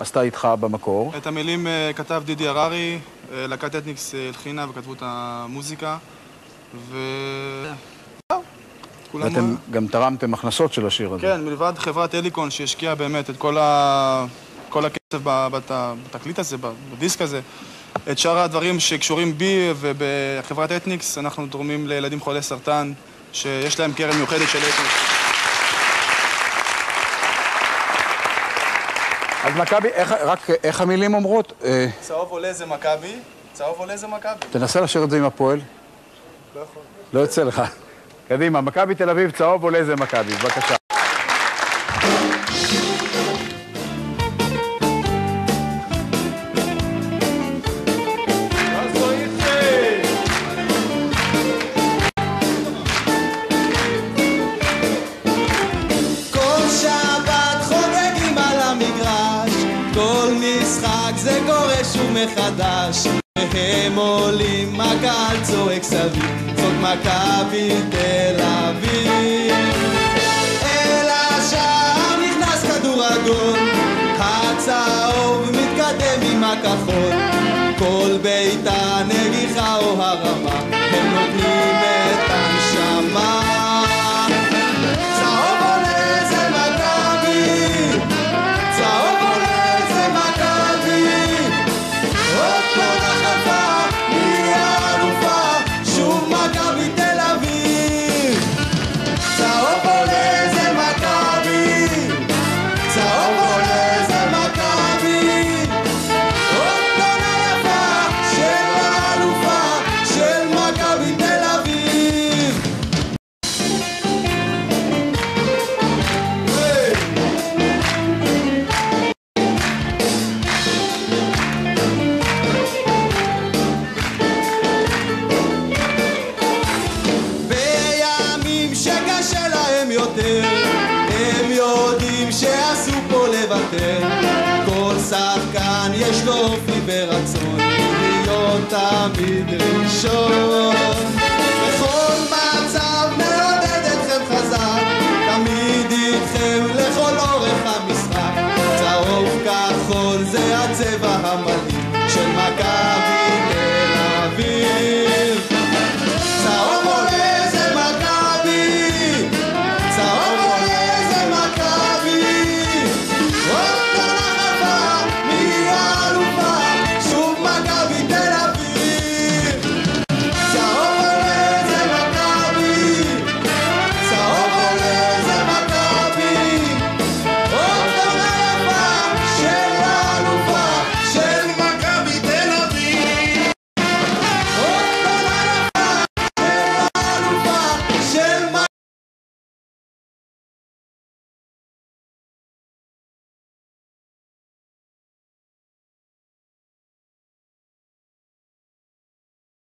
עשתה איתך במקור? את המילים כתב דידי הררי, להקת אתניקס הלחינה וכתבו את המוזיקה, ואתם גם תרמתם הכנסות של השיר הזה. כן, מלבד חברת אליקון שהשקיעה באמת את כל הכסף בתקליט הזה, בדיסק הזה. את שאר הדברים שקשורים בי ובחברת אתניקס, אנחנו תורמים לילדים חולי סרטן, שיש להם קרן מיוחדת של אתניקס. אז מכבי, רק איך המילים אומרות? צהוב עולה זה מכבי, צהוב עולה זה מכבי. תנסה לשיר את זה עם הפועל. לא יכול. לא יוצא לך. קדימה, מכבי תל אביב, צהוב עולה זה מכבי. בבקשה. זה קורה שוב מחדש, והם עולים, הקהל צועק סביב, זאת מכבי תל אביב. אל השער נכנס כדור אדום, הצהוב מתקדם עם הכחול, כל ביתה נגיחה או הרמה, הם נותנים את הנשמה. הם יודעים שעשו פה לוותר, כל שחקן יש לו אופי ורצון להיות תמיד ראשון.